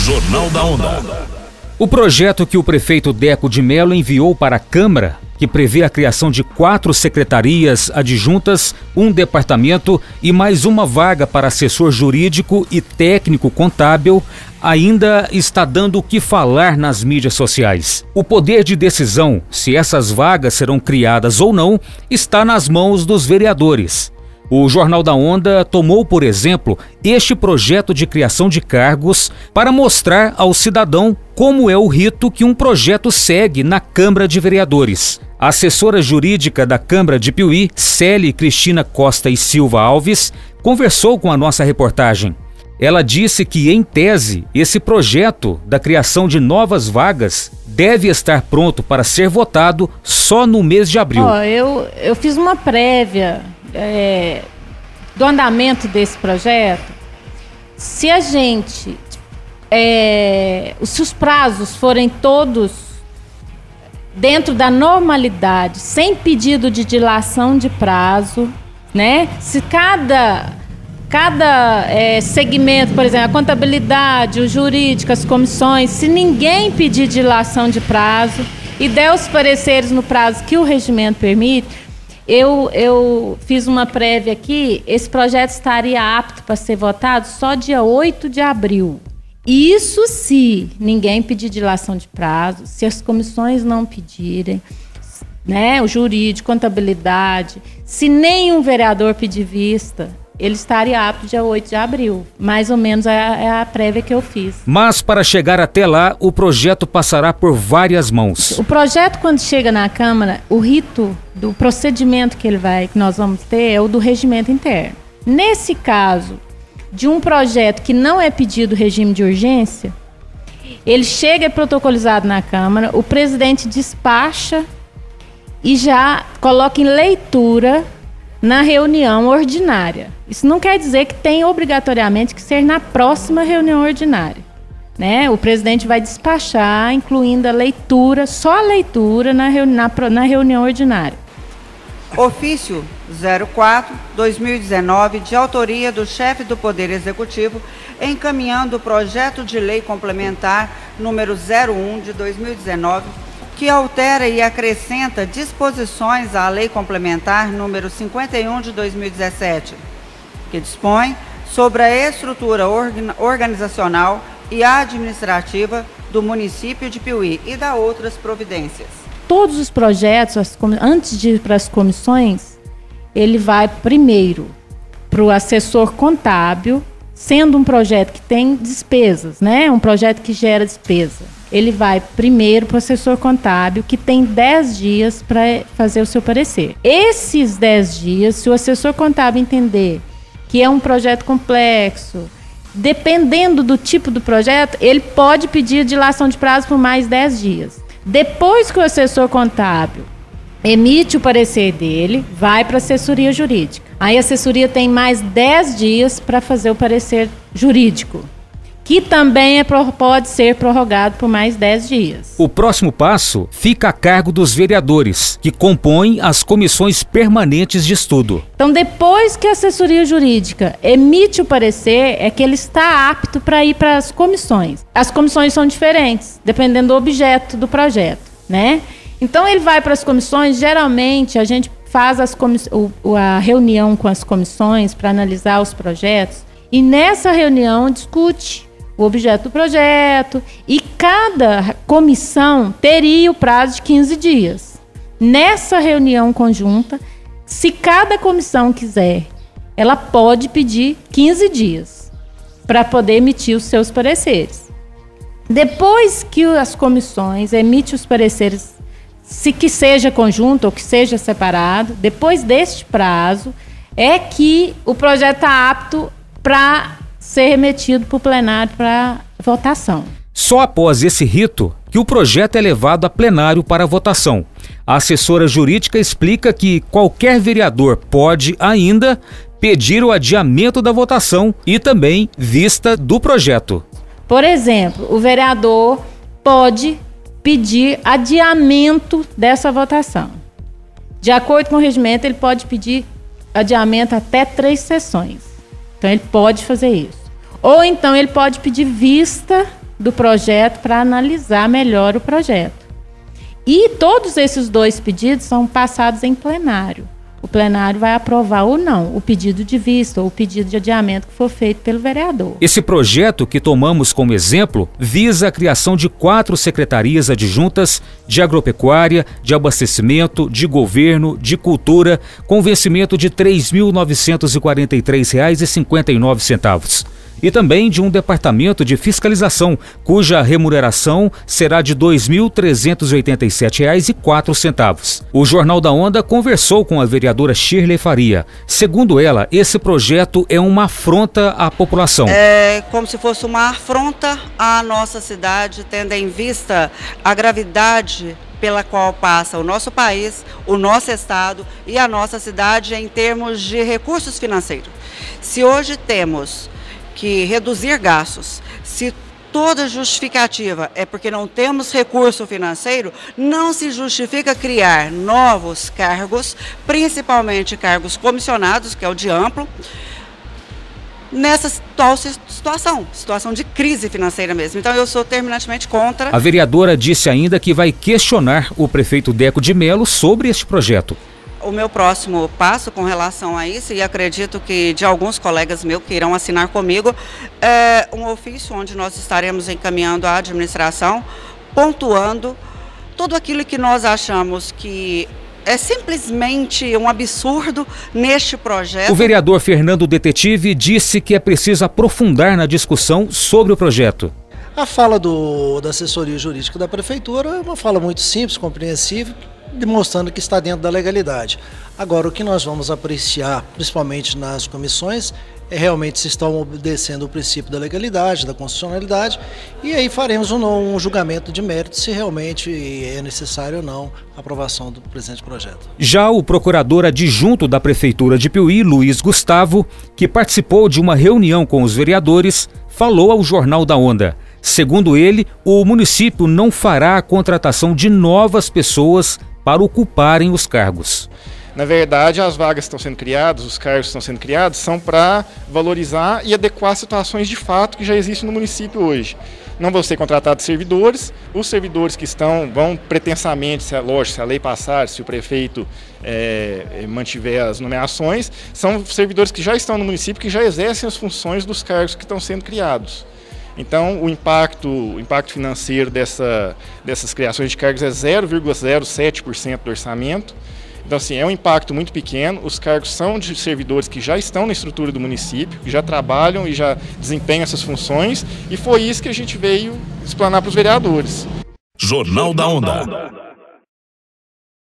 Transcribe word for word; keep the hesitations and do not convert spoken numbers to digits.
Jornal da Onda. O projeto que o prefeito Deco de Mello enviou para a Câmara, que prevê a criação de quatro secretarias adjuntas, um departamento e mais uma vaga para assessor jurídico e técnico contábil, ainda está dando o que falar nas mídias sociais. O poder de decisão, se essas vagas serão criadas ou não, está nas mãos dos vereadores. O Jornal da Onda tomou, por exemplo, este projeto de criação de cargos para mostrar ao cidadão como é o rito que um projeto segue na Câmara de Vereadores. A assessora jurídica da Câmara de Piuí, Célia Cristina Costa e Silva Alves, conversou com a nossa reportagem. Ela disse que, em tese, esse projeto da criação de novas vagas deve estar pronto para ser votado só no mês de abril. Oh, eu, eu fiz uma prévia é, do andamento desse projeto. Se a gente, é, se os prazos forem todos dentro da normalidade, sem pedido de dilação de prazo, né? Se cada... Cada é, segmento, por exemplo, a contabilidade, o jurídico, as comissões, se ninguém pedir dilação de prazo e der os pareceres no prazo que o regimento permite, eu, eu fiz uma prévia aqui, esse projeto estaria apto para ser votado só dia oito de abril. Isso se ninguém pedir dilação de prazo, se as comissões não pedirem, né, o jurídico, contabilidade, se nenhum vereador pedir vista, ele estaria apto dia oito de abril. Mais ou menos é a, é a prévia que eu fiz. Mas para chegar até lá, o projeto passará por várias mãos. O projeto, quando chega na Câmara, o rito do procedimento que, ele vai, que nós vamos ter é o do regimento interno. Nesse caso, de um projeto que não é pedido regime de urgência, ele chega e é protocolizado na Câmara, o presidente despacha e já coloca em leitura na reunião ordinária. Isso não quer dizer que tem obrigatoriamente que ser na próxima reunião ordinária, né? O presidente vai despachar, incluindo a leitura, só a leitura na, reuni na, na reunião ordinária. Ofício zero quatro barra dois mil e dezenove, de autoria do chefe do Poder Executivo, encaminhando o projeto de lei complementar número zero um de dois mil e dezenove, que altera e acrescenta disposições à Lei Complementar número cinquenta e um de dois mil e dezessete, que dispõe sobre a estrutura organizacional e administrativa do município de Piuí e da outras providências. Todos os projetos, antes de ir para as comissões, ele vai primeiro para o assessor contábil, sendo um projeto que tem despesas, né? Um projeto que gera despesa. Ele vai primeiro para o assessor contábil, que tem dez dias para fazer o seu parecer. Esses dez dias, se o assessor contábil entender que é um projeto complexo, dependendo do tipo do projeto, ele pode pedir dilação de prazo por mais dez dias. Depois que o assessor contábil emite o parecer dele, vai para a assessoria jurídica. Aí a assessoria tem mais dez dias para fazer o parecer jurídico, que também é, pode ser prorrogado por mais dez dias. O próximo passo fica a cargo dos vereadores, que compõem as comissões permanentes de estudo. Então, depois que a assessoria jurídica emite o parecer, é que ele está apto para ir para as comissões. As comissões são diferentes, dependendo do objeto do projeto, né? Então, ele vai para as comissões, geralmente a gente faz as comiss- o, a reunião com as comissões para analisar os projetos, e nessa reunião discute o objeto do projeto, e cada comissão teria o prazo de quinze dias. Nessa reunião conjunta, se cada comissão quiser, ela pode pedir quinze dias para poder emitir os seus pareceres. Depois que as comissões emitem os pareceres, se que seja conjunto ou que seja separado, depois deste prazo, é que o projeto está apto para ser remetido para o plenário para votação. Só após esse rito que o projeto é levado a plenário para votação. A assessora jurídica explica que qualquer vereador pode ainda pedir o adiamento da votação e também vista do projeto. Por exemplo, o vereador pode pedir adiamento dessa votação. De acordo com o regimento, ele pode pedir adiamento até três sessões. Então, ele pode fazer isso. Ou então, ele pode pedir vista do projeto para analisar melhor o projeto. E todos esses dois pedidos são passados em plenário. O plenário vai aprovar ou não o pedido de vista ou o pedido de adiamento que for feito pelo vereador. Esse projeto que tomamos como exemplo visa a criação de quatro secretarias adjuntas de agropecuária, de abastecimento, de governo, de cultura, com vencimento de três mil novecentos e quarenta e três reais e cinquenta e nove centavos. E também de um departamento de fiscalização, cuja remuneração será de dois mil trezentos e oitenta e sete reais e quatro centavos. O Jornal da Onda conversou com a vereadora Shirley Faria. Segundo ela, esse projeto é uma afronta à população. É como se fosse uma afronta à nossa cidade, tendo em vista a gravidade pela qual passa o nosso país, o nosso estado e a nossa cidade em termos de recursos financeiros. Se hoje temos que reduzir gastos, se toda justificativa é porque não temos recurso financeiro, não se justifica criar novos cargos, principalmente cargos comissionados, que é o de amplo, nessa atual situação, situação de crise financeira mesmo. Então eu sou terminantemente contra. A vereadora disse ainda que vai questionar o prefeito Deco de Mello sobre este projeto. O meu próximo passo com relação a isso, e acredito que de alguns colegas meus que irão assinar comigo, é um ofício onde nós estaremos encaminhando à administração, pontuando tudo aquilo que nós achamos que é simplesmente um absurdo neste projeto. O vereador Fernando Detetive disse que é preciso aprofundar na discussão sobre o projeto. A fala do, da assessoria jurídica da prefeitura é uma fala muito simples, compreensível, demonstrando que está dentro da legalidade. Agora, o que nós vamos apreciar, principalmente nas comissões, é realmente se estão obedecendo o princípio da legalidade, da constitucionalidade, e aí faremos um, um julgamento de mérito se realmente é necessário ou não a aprovação do presente projeto. Já o procurador adjunto da Prefeitura de Piuí, Luiz Gustavo, que participou de uma reunião com os vereadores, falou ao Jornal da Onda. Segundo ele, o município não fará a contratação de novas pessoas para ocuparem os cargos. Na verdade, as vagas que estão sendo criadas, os cargos que estão sendo criados, são para valorizar e adequar situações de fato que já existem no município hoje. Não vão ser contratados servidores, os servidores que estão vão pretensamente, se a, lógico, se a lei passar, se o prefeito é, mantiver as nomeações, são servidores que já estão no município, que já exercem as funções dos cargos que estão sendo criados. Então, o impacto, o impacto financeiro dessa, dessas criações de cargos é zero vírgula zero sete por cento do orçamento. Então, assim, é um impacto muito pequeno. Os cargos são de servidores que já estão na estrutura do município, que já trabalham e já desempenham essas funções. E foi isso que a gente veio explanar para os vereadores. Jornal da Onda.